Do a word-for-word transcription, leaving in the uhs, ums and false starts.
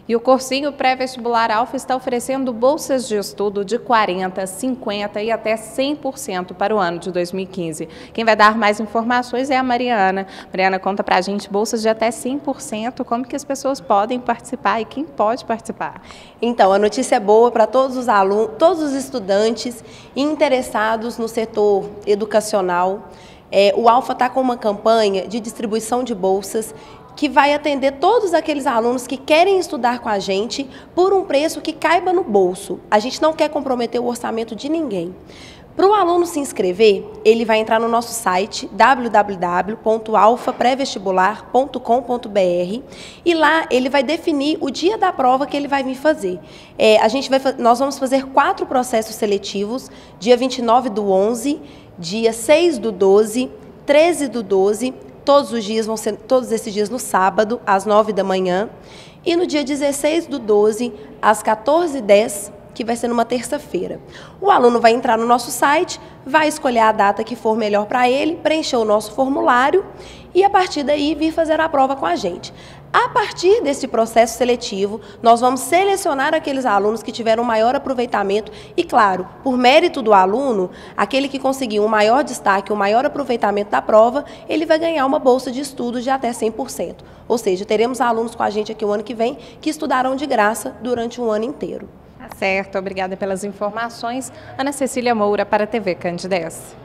E o cursinho pré-vestibular Alfa está oferecendo bolsas de estudo de quarenta por cento, cinquenta por cento e até cem por cento para o ano de dois mil e quinze. Quem vai dar mais informações é a Mariana. Mariana, conta pra gente, bolsas de até cem por cento, como que as pessoas podem participar e quem pode participar? Então, a notícia é boa para todos os alunos, todos os estudantes interessados no setor educacional. É, o Alfa está com uma campanha de distribuição de bolsas que vai atender todos aqueles alunos que querem estudar com a gente por um preço que caiba no bolso. A gente não quer comprometer o orçamento de ninguém. Para o aluno se inscrever, ele vai entrar no nosso site w w w ponto alfa pré vestibular ponto com ponto b r e lá ele vai definir o dia da prova que ele vai vir fazer. É, a gente vai, nós vamos fazer quatro processos seletivos, dia vinte e nove do onze, dia seis do doze, treze do doze, todos os dias vão ser, todos esses dias no sábado, às nove da manhã, e no dia dezesseis do doze, às quatorze e dez, que vai ser numa terça-feira. O aluno vai entrar no nosso site, vai escolher a data que for melhor para ele, preencher o nosso formulário e, a partir daí, vir fazer a prova com a gente. A partir desse processo seletivo, nós vamos selecionar aqueles alunos que tiveram maior aproveitamento e, claro, por mérito do aluno, aquele que conseguiu um maior destaque, um maior aproveitamento da prova, ele vai ganhar uma bolsa de estudos de até cem por cento. Ou seja, teremos alunos com a gente aqui o ano que vem que estudarão de graça durante um ano inteiro. Tá certo, obrigada pelas informações. Ana Cecília Moura para a T V Candidez.